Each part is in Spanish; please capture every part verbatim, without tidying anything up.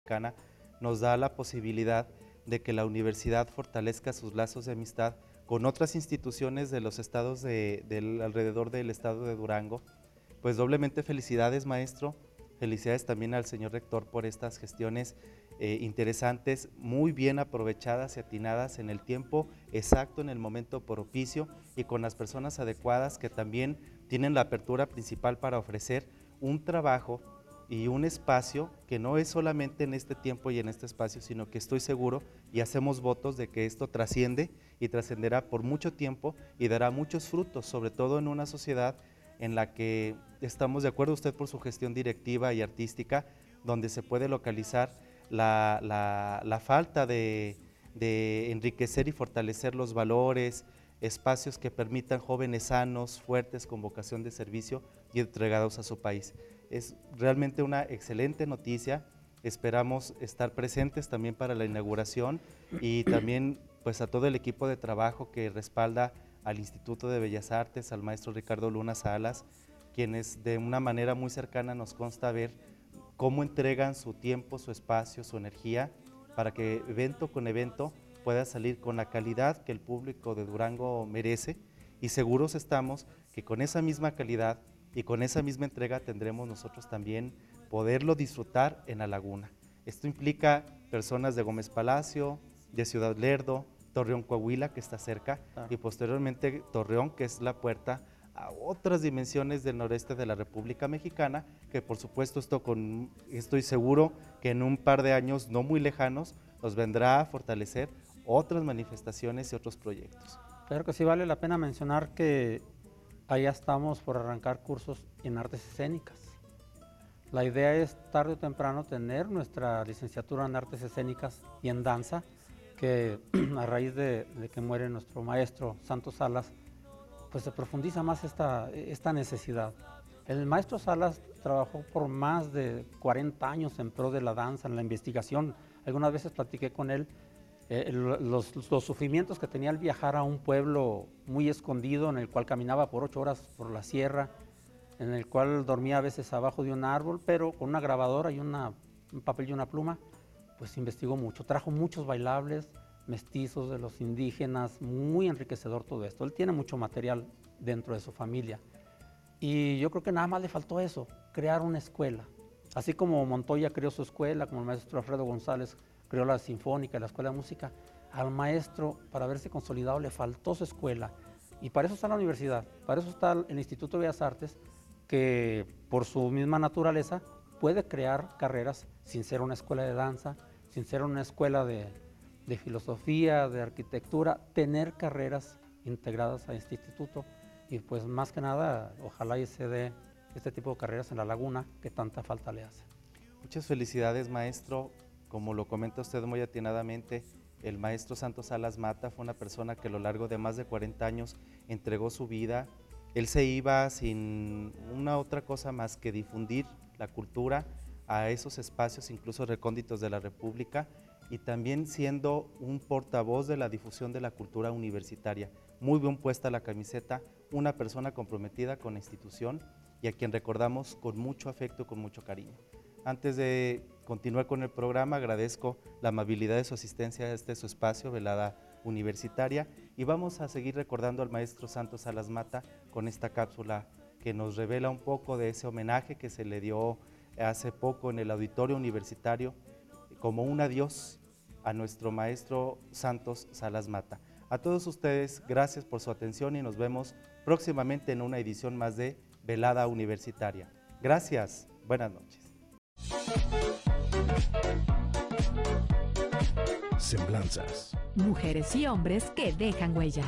Mexicana nos da la posibilidad de que la universidad fortalezca sus lazos de amistad con otras instituciones de los estados de, del, alrededor del estado de Durango. Pues doblemente felicidades, maestro, felicidades también al señor rector por estas gestiones eh, interesantes, muy bien aprovechadas y atinadas en el tiempo exacto, en el momento propicio y con las personas adecuadas que también tienen la apertura principal para ofrecer un trabajo y un espacio que no es solamente en este tiempo y en este espacio, sino que estoy seguro y hacemos votos de que esto trasciende y trascenderá por mucho tiempo y dará muchos frutos, sobre todo en una sociedad en la que estamos de acuerdo usted por su gestión directiva y artística, donde se puede localizar la, la, la falta de, de enriquecer y fortalecer los valores, espacios que permitan jóvenes sanos, fuertes, con vocación de servicio y entregados a su país. Es realmente una excelente noticia, esperamos estar presentes también para la inauguración y también pues a todo el equipo de trabajo que respalda al Instituto de Bellas Artes, al maestro Ricardo Luna Salas, quienes de una manera muy cercana nos consta ver cómo entregan su tiempo, su espacio, su energía, para que evento con evento pueda salir con la calidad que el público de Durango merece, y seguros estamos que con esa misma calidad y con esa misma entrega tendremos nosotros también poderlo disfrutar en la laguna. Esto implica personas de Gómez Palacio, de Ciudad Lerdo, Torreón, Coahuila, que está cerca, claro, y posteriormente Torreón, que es la puerta a otras dimensiones del noreste de la República Mexicana, que por supuesto esto con, estoy seguro que en un par de años no muy lejanos nos vendrá a fortalecer otras manifestaciones y otros proyectos. Claro que sí, vale la pena mencionar que allá estamos por arrancar cursos en artes escénicas. La idea es tarde o temprano tener nuestra licenciatura en artes escénicas y en danza, que a raíz de, de que muere nuestro maestro Santos Salas, pues se profundiza más esta, esta necesidad. El maestro Salas trabajó por más de cuarenta años en pro de la danza, en la investigación. Algunas veces platiqué con él eh, los, los sufrimientos que tenía al viajar a un pueblo muy escondido, en el cual caminaba por ocho horas por la sierra, en el cual dormía a veces abajo de un árbol, pero con una grabadora y una, un papel y una pluma, pues investigó mucho, trajo muchos bailables mestizos de los indígenas, muy enriquecedor todo esto. Él tiene mucho material dentro de su familia y yo creo que nada más le faltó eso, crear una escuela. Así como Montoya creó su escuela, como el maestro Alfredo González creó la Sinfónica, la Escuela de Música, al maestro, para haberse consolidado, le faltó su escuela. Y para eso está la universidad, para eso está el Instituto de Bellas Artes, que por su misma naturaleza puede crear carreras sin ser una escuela de danza, sin ser una escuela de, de filosofía, de arquitectura, tener carreras integradas a este instituto. Y pues más que nada, ojalá y se dé este tipo de carreras en la laguna que tanta falta le hace. Muchas felicidades, maestro. Como lo comenta usted muy atinadamente, el maestro Santos Salas Mata fue una persona que a lo largo de más de cuarenta años entregó su vida. Él se iba sin una otra cosa más que difundir la cultura a esos espacios, incluso recónditos de la República, y también siendo un portavoz de la difusión de la cultura universitaria. Muy bien puesta la camiseta, una persona comprometida con la institución y a quien recordamos con mucho afecto y con mucho cariño. Antes de continuar con el programa, agradezco la amabilidad de su asistencia a este su espacio, Velada Universitaria, y vamos a seguir recordando al maestro Santos Salas Mata con esta cápsula que nos revela un poco de ese homenaje que se le dio hace poco en el auditorio universitario como un adiós a nuestro maestro Santos Salas Mata. A todos ustedes, gracias por su atención y nos vemos próximamente en una edición más de Velada Universitaria. Gracias, buenas noches. Semblanzas. Mujeres y hombres que dejan huella.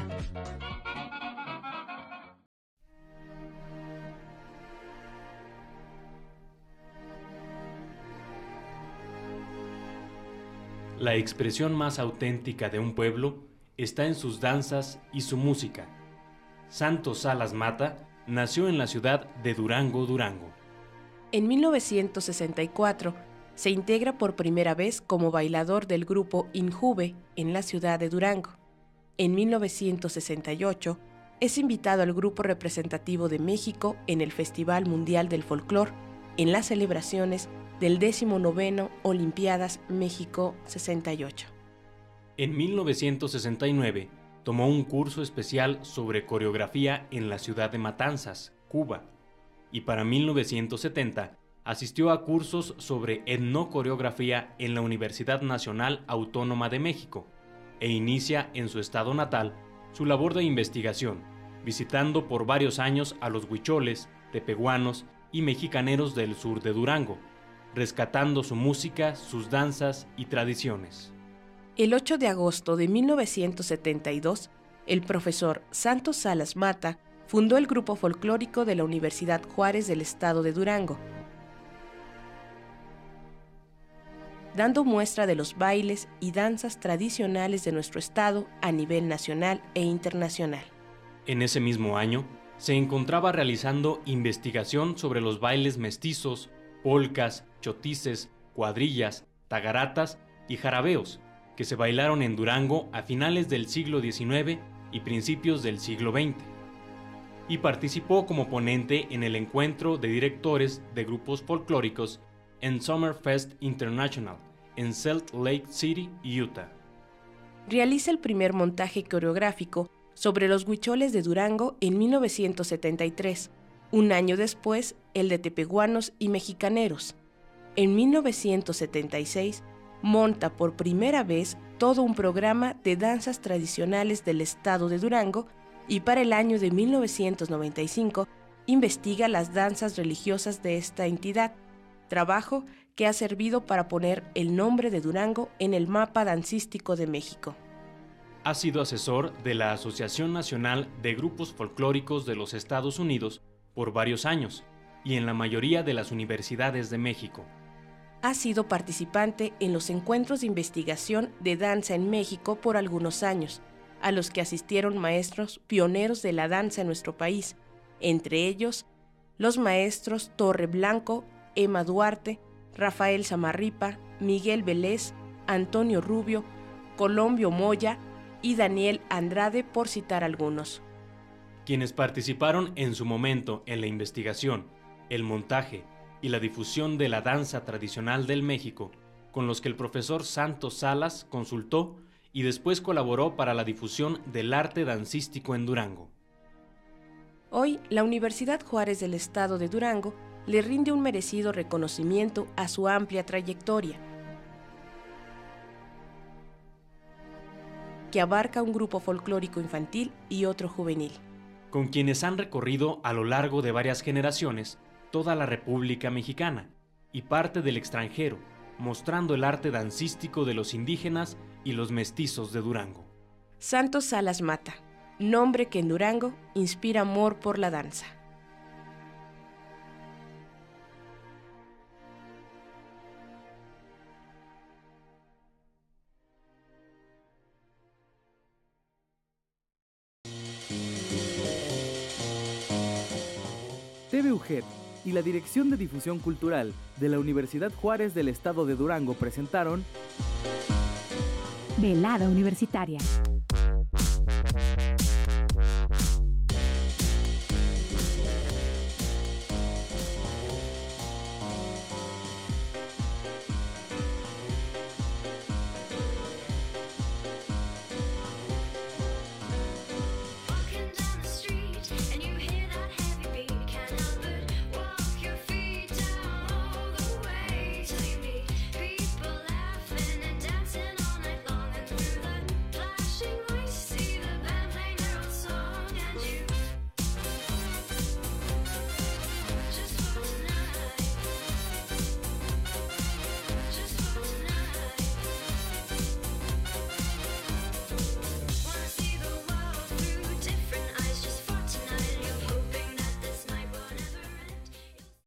La expresión más auténtica de un pueblo está en sus danzas y su música. Santos Salas Mata nació en la ciudad de Durango, Durango. En mil novecientos sesenta y cuatro se integra por primera vez como bailador del grupo Injuve en la ciudad de Durango. En mil novecientos sesenta y ocho es invitado al grupo representativo de México en el Festival Mundial del Folclor en las celebraciones del decimonoveno Olimpiadas México sesenta y ocho. En mil novecientos sesenta y nueve tomó un curso especial sobre coreografía en la ciudad de Matanzas, Cuba, y para mil novecientos setenta asistió a cursos sobre etnocoreografía en la Universidad Nacional Autónoma de México e inicia en su estado natal su labor de investigación, visitando por varios años a los huicholes, tepehuanos y mexicaneros del sur de Durango, rescatando su música, sus danzas y tradiciones. El ocho de agosto de mil novecientos setenta y dos, el profesor Santos Salas Mata fundó el grupo folclórico de la Universidad Juárez del estado de Durango, dando muestra de los bailes y danzas tradicionales de nuestro estado a nivel nacional e internacional. En ese mismo año, se encontraba realizando investigación sobre los bailes mestizos, polcas, chotices, cuadrillas, tagaratas y jarabeos, que se bailaron en Durango a finales del siglo diecinueve y principios del siglo veinte. Y participó como ponente en el encuentro de directores de grupos folclóricos en Summerfest International, en Salt Lake City, Utah. Realiza el primer montaje coreográfico sobre los huicholes de Durango en mil novecientos setenta y tres, un año después el de tepehuanos y mexicaneros. En mil novecientos setenta y seis monta por primera vez todo un programa de danzas tradicionales del estado de Durango y para el año de mil novecientos noventa y cinco investiga las danzas religiosas de esta entidad, trabajo que ha servido para poner el nombre de Durango en el mapa dancístico de México. Ha sido asesor de la Asociación Nacional de Grupos Folclóricos de los Estados Unidos por varios años y en la mayoría de las universidades de México. Ha sido participante en los encuentros de investigación de danza en México por algunos años, a los que asistieron maestros pioneros de la danza en nuestro país, entre ellos los maestros Torre Blanco, Emma Duarte, Rafael Samarripa, Miguel Vélez, Antonio Rubio, Colombio Moya y Daniel Andrade, por citar algunos. Quienes participaron en su momento en la investigación, el montaje y la difusión de la danza tradicional del México, con los que el profesor Santos Salas consultó y después colaboró para la difusión del arte dancístico en Durango. Hoy, la Universidad Juárez del estado de Durango le rinde un merecido reconocimiento a su amplia trayectoria, que abarca un grupo folclórico infantil y otro juvenil, con quienes han recorrido a lo largo de varias generaciones toda la República Mexicana y parte del extranjero, mostrando el arte dancístico de los indígenas y los mestizos de Durango. Santos Salas Mata, nombre que en Durango inspira amor por la danza. T V U G E D y la Dirección de Difusión Cultural de la Universidad Juárez del estado de Durango presentaron Velada Universitaria.